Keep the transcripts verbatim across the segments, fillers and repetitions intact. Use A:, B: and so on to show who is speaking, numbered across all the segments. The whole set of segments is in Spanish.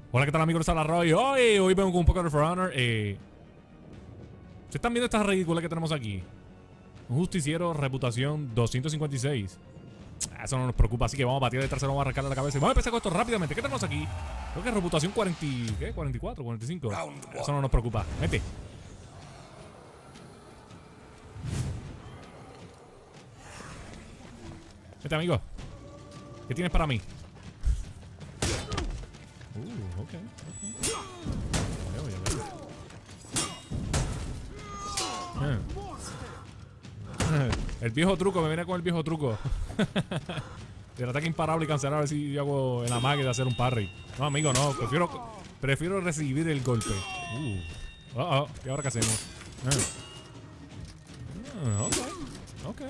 A: Hola, ¿qué tal amigos? Les habla Roy. Hoy, hoy vengo con un poco de For Honor. Eh, ¿Se están viendo estas ridículas que tenemos aquí? Un justiciero, reputación doscientos cincuenta y seis. Eso no nos preocupa, así que vamos a batir de trasero, vamos a arrancarle la cabeza y vamos a empezar con esto rápidamente. ¿Qué tenemos aquí? Creo que es reputación cuarenta, ¿qué? cuarenta y cuatro, cuarenta y cinco. Eso no nos preocupa. Vete. Vete, amigo. ¿Qué tienes para mí? Uh, ok. Veo, ya veo. Eh. El viejo truco, me viene con el viejo truco. El ataque imparable y cancelar a ver si yo hago en la magia de hacer un parry. No, amigo, no. Prefiero, prefiero recibir el golpe. Uh. Uh oh. ¿Y ahora qué hacemos? Eh. Uh, ok. Ok.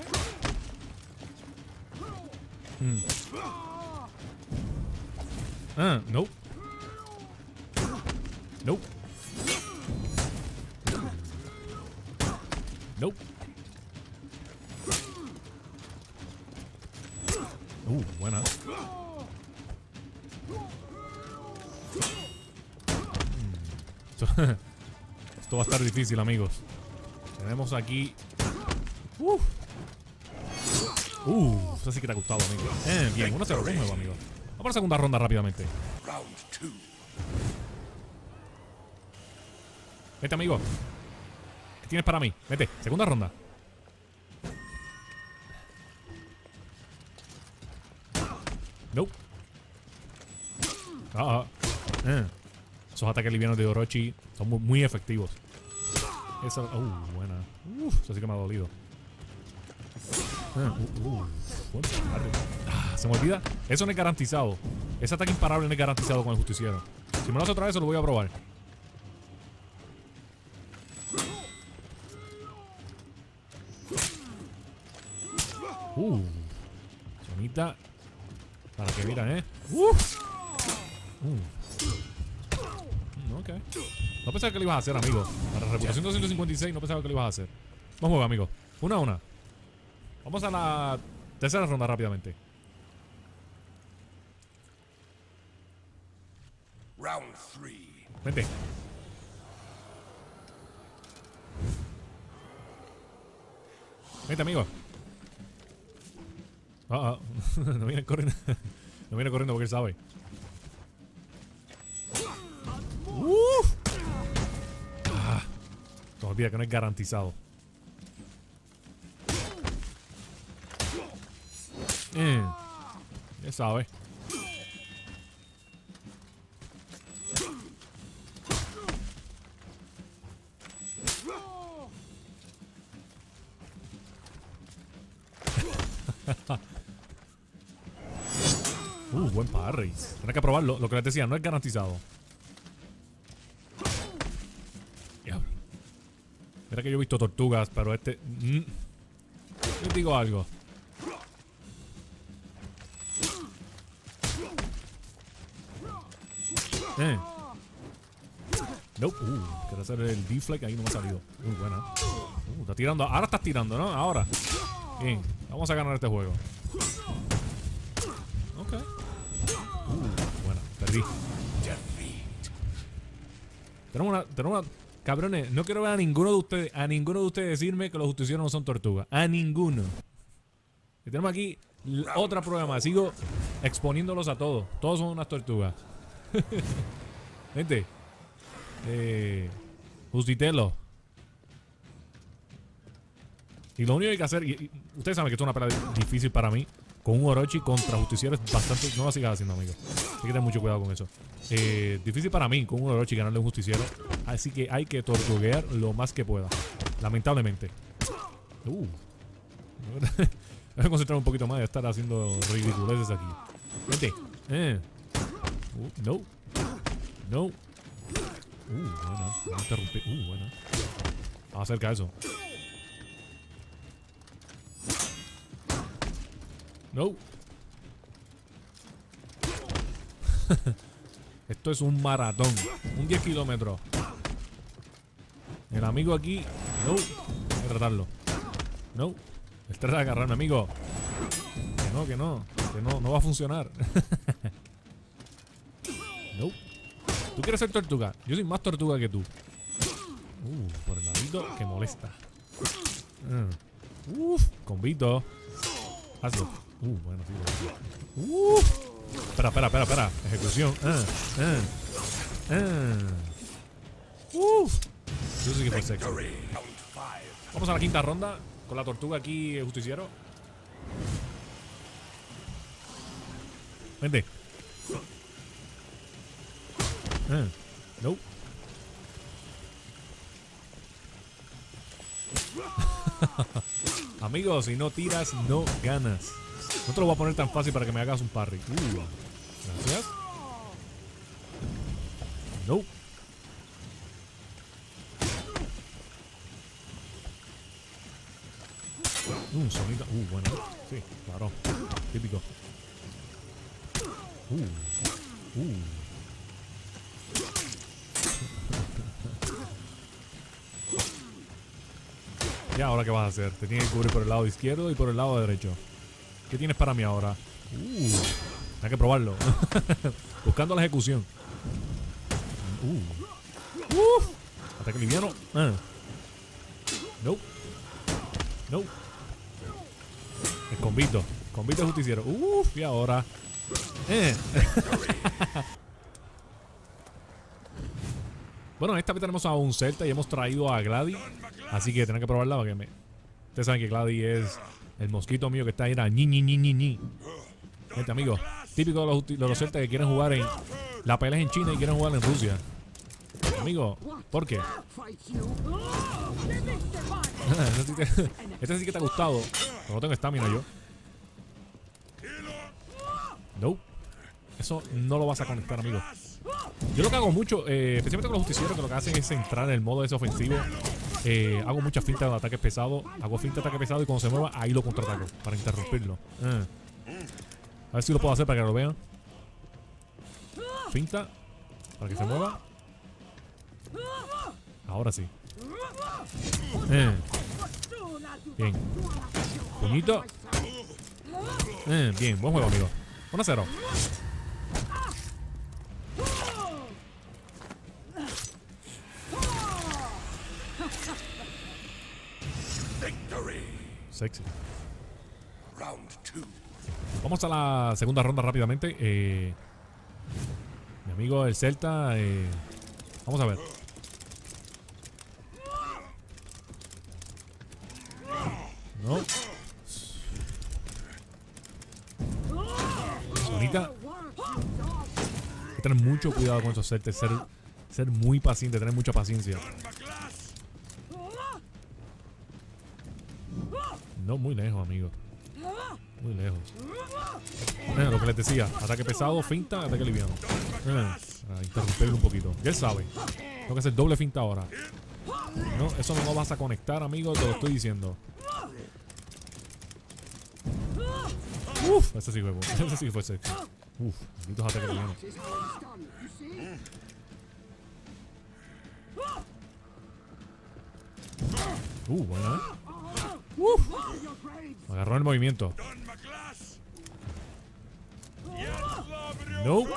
A: Mm. Ah, no. No. No. Uh, buena. Esto, esto va a estar difícil, amigos. Tenemos aquí. Uf. Uh, eso sí que te ha gustado, amigo. Eh, bien, uno cero nuevo, amigo. Vamos a la segunda ronda rápidamente. Vete, amigo. ¿Qué tienes para mí? Vete, segunda ronda. No. Ah, ah. Eh. Esos ataques livianos de Orochi son muy, muy efectivos. Esa. Uh, buena. Uf, eso sí que me ha dolido. Uh, uh, uh. Ah, se me olvida. Eso no es garantizado. Ese ataque imparable no es garantizado con el justiciero. Si me lo hace otra vez, lo voy a probar. Uh. Sonita. Para que miran, eh. Uh. Uh. Ok. No pensaba que lo ibas a hacer, amigo. Para reputación doscientos cincuenta y seis, no pensaba que lo ibas a hacer. Vamos a jugar, amigo. Una a una. Vamos a la tercera ronda rápidamente.
B: Round three.
A: Vente. Vente, amigo. Ah, ah. No viene corriendo. No viene corriendo porque él sabe. Uf. Ah. No olvida que no es garantizado. Eh. Ya sabe. Uh, buen parry. Tienes que probarlo. Lo que les decía, no es garantizado. Diablo. Mira que yo he visto tortugas, pero este... Mm. Les digo algo. Eh. Nope. Uh, quiero hacer el deflect. Ahí no me ha salido. Muy buena. Uh, está tirando. Ahora estás tirando, ¿no? Ahora. Bien. Vamos a ganar este juego. Ok. Uh, buena. Perdí. Tenemos una, tenemos una... Cabrones, no quiero ver a ninguno de ustedes, a ninguno de ustedes decirme que los justicieros no son tortugas. A ninguno. Y tenemos aquí otra prueba más. Sigo exponiéndolos a todos. Todos son unas tortugas. Gente. Eh, Justitelo. Y lo único que hay que hacer, y, y ustedes saben que esto es una pelea difícil para mí. Con un Orochi contra justiciero es bastante... No lo sigas haciendo, amigo. Hay que tener mucho cuidado con eso. Eh, difícil para mí con un Orochi ganarle a un justiciero. Así que hay que tortuguear lo más que pueda. Lamentablemente. Uh. Voy a concentrar un poquito más de estar haciendo ridiculeces aquí. Vente. Eh. Uh, no. No. Uh, buena. No interrumpí. Uh, buena. Vamos a acercar eso. No. Esto es un maratón. Un diez kilómetros. El amigo aquí. No. Hay que tratarlo. No. El trata de agarrarme, amigo. Que no, que no. Que no, no va a funcionar. No. Tú quieres ser tortuga. Yo soy más tortuga que tú. Uh, por el ladito que molesta. Uh. Uf, combito. Hazlo. Uh, bueno, sí. Bueno. Uh. Espera, espera, espera, espera. Ejecución. Uh, uh, uh. Uf. Yo sí que fue sexy. Vamos a la quinta ronda. Con la tortuga aquí, el justiciero. Vente. Uh. No. Amigos, si no tiras, no ganas. No te lo voy a poner tan fácil para que me hagas un parry. Uh, gracias. No. Un uh, sonido. Uh, bueno. Sí, claro. Típico. Uh. Uh. Ya, ¿ahora qué vas a hacer? Te tienes que cubrir por el lado izquierdo y por el lado derecho. ¿Qué tienes para mí ahora? Uh, hay que probarlo. Buscando la ejecución. Uh. Uh. Ataque liviano. Uh. No. No. El combito. Combito justiciero. Uh, y ahora. Eh. Bueno, esta vez tenemos a un Celta y hemos traído a Glady. Así que tienen que probarla para que me... Ustedes saben que Glady es el mosquito mío que está ahí. Era ñi, ñi, ñi, ñi, ñi. Gente, amigos. Típico de los, de los Celtas que quieren jugar en... La pelea es en China y quieren jugar en Rusia. Amigo, ¿por qué? Este sí, te, este sí que te ha gustado. Pero no tengo estamina yo. No. Eso no lo vas a conectar, amigo. Yo lo que hago mucho, eh, especialmente con los justicieros, que lo que hacen es entrar en el modo ese ofensivo. Eh, hago muchas fintas de ataque pesado. Hago finta de ataque pesado y cuando se mueva, ahí lo contraataco para interrumpirlo. Eh. A ver si lo puedo hacer para que lo vean. Finta para que se mueva. Ahora sí. Eh. Bien. Puñito. Eh, bien, buen juego, amigo. uno a cero. Sexy. Vamos a la segunda ronda rápidamente. Eh, mi amigo el Celta. Eh, vamos a ver. No. Sonita. Hay que tener mucho cuidado con esos Celtas. Ser, ser muy paciente, tener mucha paciencia. No, muy lejos, amigo. Muy lejos. Eh, lo que les decía. Ataque pesado, finta, ataque liviano. Eh, para interrumpirlo un poquito. Ya él sabe. Tengo que hacer doble finta ahora. No, eso no lo vas a conectar, amigo. Te lo estoy diciendo. Uf, ese sí fue bueno. Ese sí fue sexy. Uf, malditos ataques livianos. Uh, bueno, eh. Uf. Agarró el movimiento. No.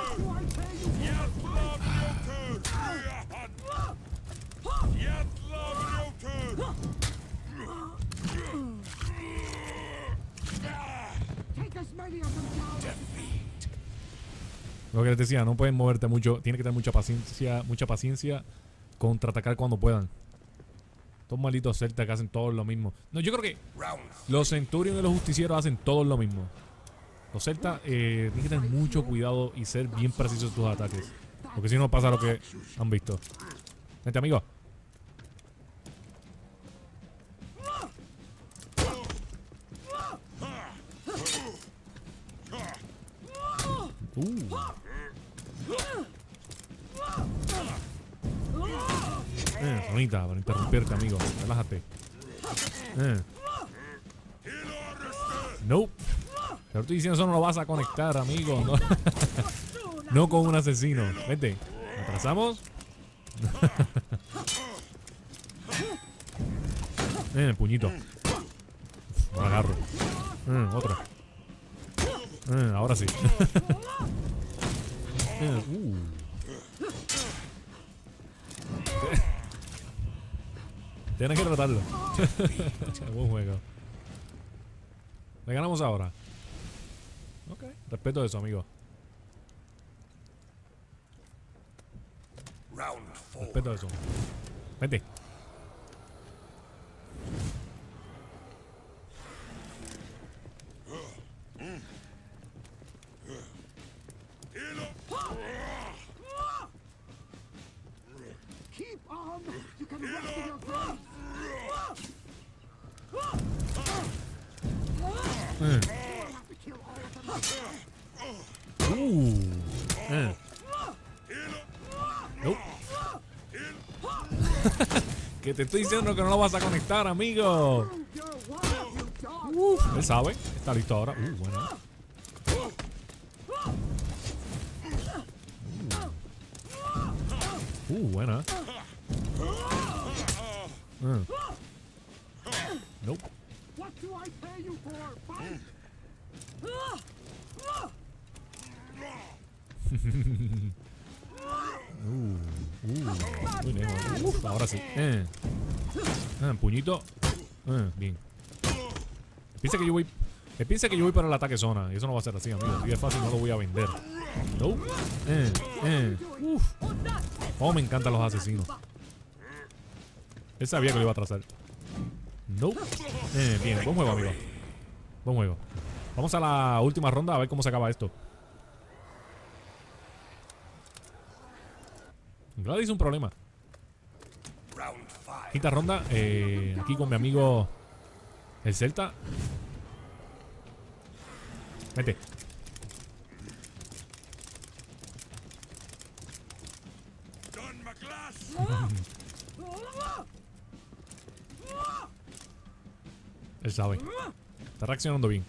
A: Lo que les decía, no pueden moverte mucho. Tienen que tener mucha paciencia, mucha paciencia. Contraatacar cuando puedan. Estos malditos celtas que hacen todos lo mismo. No, yo creo que los Centurion y los justicieros hacen todos lo mismo. Los celtas eh, tienen que tener mucho cuidado y ser bien precisos en tus ataques. Porque si no pasa lo que han visto. Gente, amigo. Uh. Eh, sonita, para interrumpirte, amigo. Relájate. Eh. Nope. Te lo estoy diciendo, eso no lo vas a conectar, amigo. No, no con un asesino. Vente. Atrasamos. Eh, puñito. Uf, lo agarro. Eh, otro. Eh, ahora sí. eh, uh. Tienes que tratarlo. Buen juego. Le ganamos ahora. Ok. Respeto eso, amigo.
B: Round four.
A: Respeto eso. Vente.
C: Keep on! You can rest in your grave!
A: Mm.
C: Have to kill all of them.
A: Uh. Mm. Nope. Que te estoy diciendo que no lo vas a conectar, amigo.
C: You're wild, you dog!
A: Uh, él sabe. Está listo ahora. Uh, bueno. Uh, buena. Mm. Nope.
C: What do I pay you for? Fight!
A: Uh, uh, muy lejos. Uf, ahora sí. Eh. Ah, puñito. Eh, bien. Piensa que yo voy. Él piensa que yo voy para el ataque zona. Y eso no va a ser así, amigo. Así de fácil no lo voy a vender. No. Eh, eh. Uf. Oh, me encantan los asesinos. Él sabía que lo iba a trazar. No. Eh, bien, buen juego, amigo. Buen juego. Vamos a la última ronda a ver cómo se acaba esto. Gladys, un problema.
B: Round five.
A: Quinta ronda. Eh, aquí con mi amigo el Celta. Vete.
B: Done my class.
A: Él sabe. Está reaccionando bien.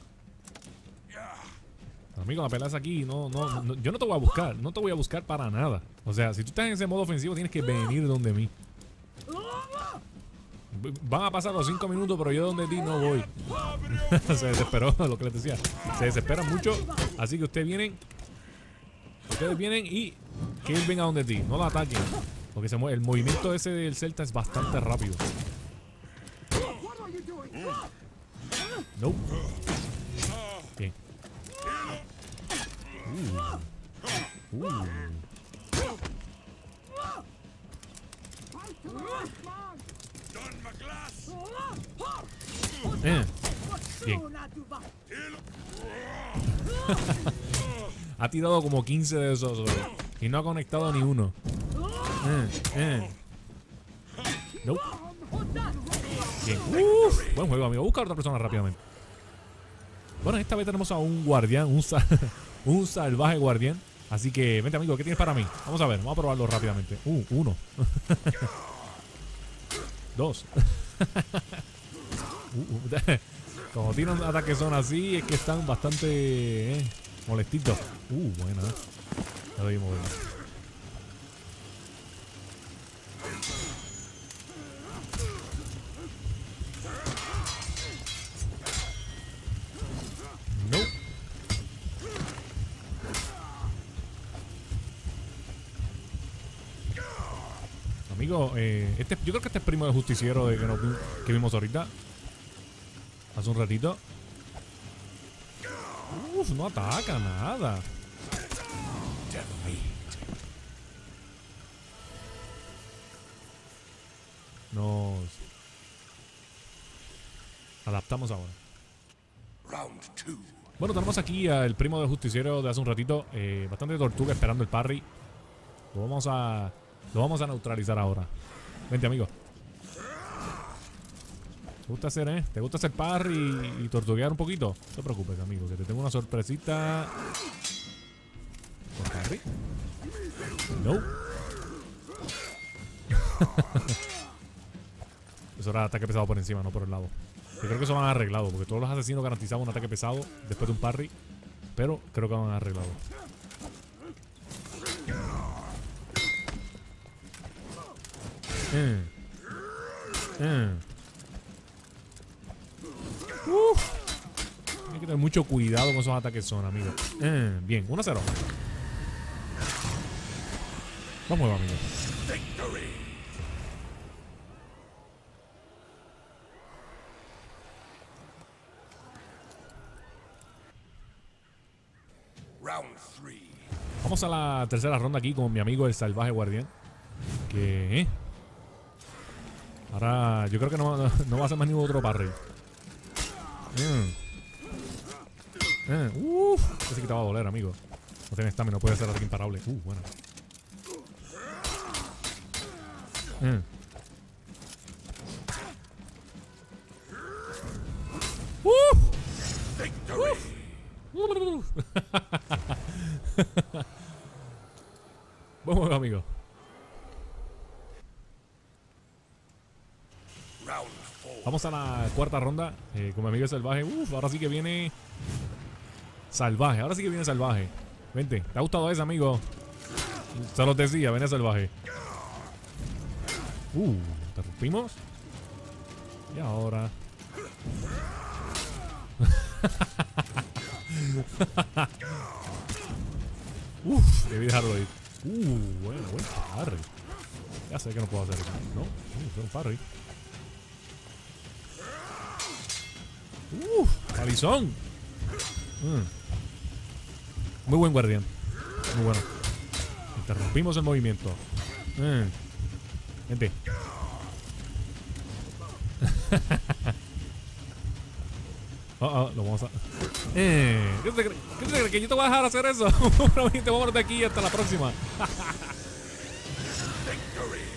A: Amigo, la pelea es aquí. No, no, no, yo no te voy a buscar. No te voy a buscar para nada. O sea, si tú estás en ese modo ofensivo, tienes que venir donde mí. Van a pasar los cinco minutos, pero yo donde ti no voy. Se desesperó, lo que les decía. Se desesperan mucho. Así que ustedes vienen. Ustedes vienen y que él venga donde ti. No lo ataquen. Porque se mueve. El movimiento ese del Celta es bastante rápido.
C: What are you doing?
A: Nope. Bien. Uh. Uh.
C: Fight to the last man!
B: Done my class.
A: Eh. Bien. Ha tirado como quince de esos hoy, y no ha conectado ni uno. Eh, eh. Nope. Bien. Uf, buen juego, amigo. Busca a otra persona rápidamente. Bueno, esta vez tenemos a un guardián, un, sa un salvaje guardián. Así que, vente, amigo, ¿qué tienes para mí? Vamos a ver, vamos a probarlo rápidamente. Uh, uno. Dos. uh, uh, como tienen ataques son así, es que están bastante eh, molestitos. Uh, buena. Ya lo vimos, bueno. No. Amigo, eh, este, yo creo que este es primo del justiciero de que, nos, que vimos ahorita. Hace un ratito. Uf, no ataca nada. Nos adaptamos ahora.
B: Round two.
A: Bueno, tenemos aquí al primo del justiciero de hace un ratito. Eh, bastante tortuga esperando el parry. Lo vamos a... Lo vamos a neutralizar ahora. Vente, amigo. ¿Te gusta hacer, eh? ¿Te gusta hacer parry y, y tortuguear un poquito? No te preocupes, amigo, que te tengo una sorpresita. ¿Con parry? No. Eso era ataque pesado por encima, no por el lado. Yo creo que eso van arreglado, porque todos los asesinos garantizaban un ataque pesado después de un parry. Pero creo que van arreglado. Eh. Eh. Uf. Hay que tener mucho cuidado con esos ataques son, amigo. Eh. Bien, uno a cero. Vamos, amigo. Vamos a la tercera ronda aquí con mi amigo el salvaje guardián. Que... ¿eh? Ahora yo creo que no, no, no va a hacer más ningún otro parry. Mm. Eh, Uff, ese que te va a doler, amigo. No tiene estamina, no puede ser así imparable. Uh, bueno. Eh. Uh. Uh. Vamos, amigo. Vamos a la cuarta ronda eh, con mi amigo salvaje. Uf, ahora sí que viene salvaje. Ahora sí que viene salvaje. Vente, ¿te ha gustado ese, amigo? Se los decía, viene salvaje. Uh, ¿te rompimos? Y ahora. Uf, debí dejarlo ir. Uh, bueno, bueno, parry. Ya sé que no puedo hacer eso. No, uh, fue un parry. Uf, palizón. Mm. Muy buen guardián. Muy bueno. Interrumpimos el movimiento. Mm. Vente. Oh, oh, lo vamos a... Eh, ¿Qué te crees? ¿Qué te crees? ¿Que yo te voy a dejar hacer eso? Vámonos de aquí hasta la próxima.